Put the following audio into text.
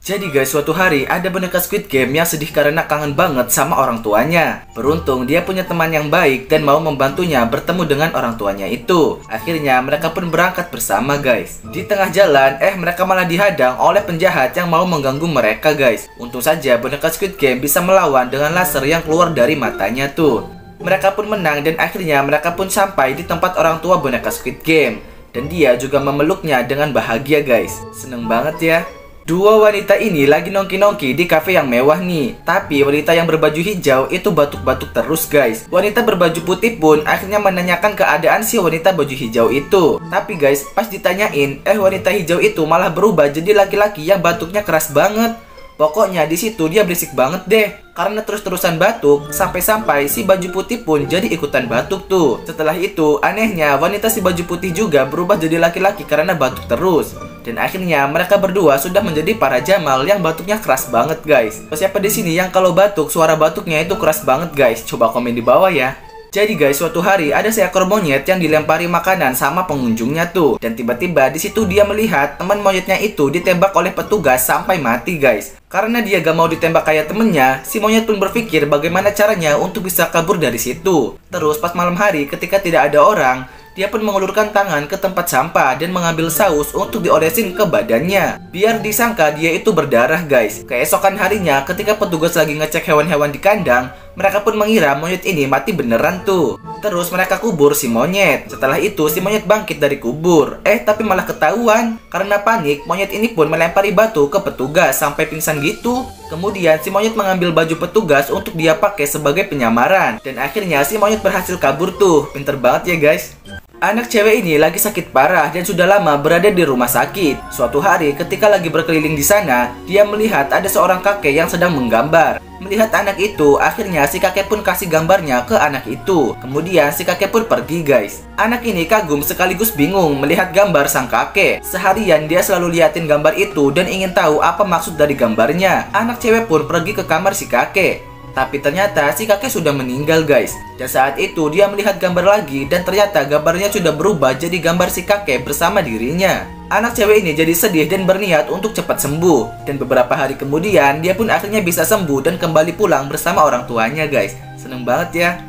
Jadi guys, suatu hari ada boneka Squid Game yang sedih karena kangen banget sama orang tuanya. Beruntung dia punya teman yang baik dan mau membantunya bertemu dengan orang tuanya itu. Akhirnya mereka pun berangkat bersama guys. Di tengah jalan, mereka malah dihadang oleh penjahat yang mau mengganggu mereka guys. Untung saja boneka Squid Game bisa melawan dengan laser yang keluar dari matanya tuh. Mereka pun menang dan akhirnya mereka pun sampai di tempat orang tua boneka Squid Game. Dan dia juga memeluknya dengan bahagia guys. Seneng banget ya. Dua wanita ini lagi nongki-nongki di kafe yang mewah nih. Tapi wanita yang berbaju hijau itu batuk-batuk terus guys. Wanita berbaju putih pun akhirnya menanyakan keadaan si wanita baju hijau itu. Tapi guys, pas ditanyain, wanita hijau itu malah berubah jadi laki-laki yang batuknya keras banget. Pokoknya di situ dia berisik banget deh. Karena terus-terusan batuk, sampai-sampai si baju putih pun jadi ikutan batuk tuh. Setelah itu, anehnya wanita si baju putih juga berubah jadi laki-laki karena batuk terus. Dan akhirnya mereka berdua sudah menjadi para Jamal yang batuknya keras banget guys. Siapa di sini yang kalau batuk suara batuknya itu keras banget guys? Coba komen di bawah ya. Jadi guys, suatu hari ada seekor monyet yang dilempari makanan sama pengunjungnya tuh. Dan tiba-tiba di situ dia melihat teman monyetnya itu ditembak oleh petugas sampai mati guys. Karena dia gak mau ditembak kayak temennya, si monyet pun berpikir bagaimana caranya untuk bisa kabur dari situ. Terus pas malam hari ketika tidak ada orang, dia pun mengulurkan tangan ke tempat sampah dan mengambil saus untuk diolesin ke badannya. Biar disangka dia itu berdarah guys. Keesokan harinya ketika petugas lagi ngecek hewan-hewan di kandang, mereka pun mengira monyet ini mati beneran tuh. Terus mereka kubur si monyet. Setelah itu si monyet bangkit dari kubur. Tapi malah ketahuan. Karena panik, monyet ini pun melempari batu ke petugas sampai pingsan gitu. Kemudian si monyet mengambil baju petugas untuk dia pakai sebagai penyamaran. Dan akhirnya si monyet berhasil kabur tuh. Pinter banget ya guys. Anak cewek ini lagi sakit parah dan sudah lama berada di rumah sakit. Suatu hari ketika lagi berkeliling di sana, dia melihat ada seorang kakek yang sedang menggambar. Melihat anak itu, akhirnya si kakek pun kasih gambarnya ke anak itu. Kemudian si kakek pun pergi guys. Anak ini kagum sekaligus bingung melihat gambar sang kakek. Seharian dia selalu liatin gambar itu dan ingin tahu apa maksud dari gambarnya. Anak cewek pun pergi ke kamar si kakek. Tapi ternyata si kakek sudah meninggal guys. Dan saat itu dia melihat gambar lagi dan ternyata gambarnya sudah berubah jadi gambar si kakek bersama dirinya. Anak cewek ini jadi sedih dan berniat untuk cepat sembuh. Dan beberapa hari kemudian dia pun akhirnya bisa sembuh dan kembali pulang bersama orang tuanya guys. Seneng banget ya.